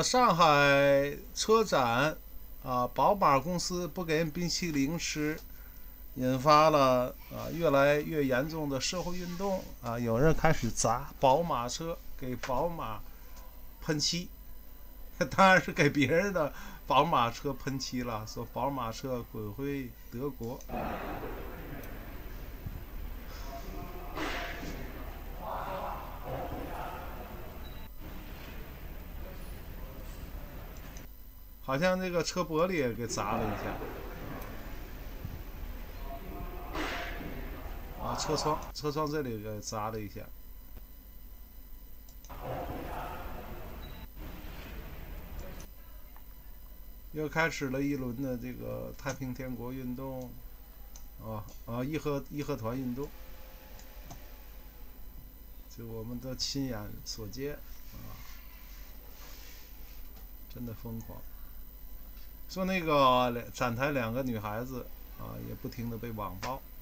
上海车展宝马公司不给人冰淇淋吃，引发了越来越严重的社会运动有人开始砸宝马车，给宝马喷漆，当然是给别人的宝马车喷漆了，说宝马车滚回德国。好像这个车玻璃也给砸了一下车窗这里给砸了一下。又开始了一轮的这个太平天国运动义和团运动，就我们的亲眼所见真的疯狂。说那个展台两个女孩子也不停的被网暴。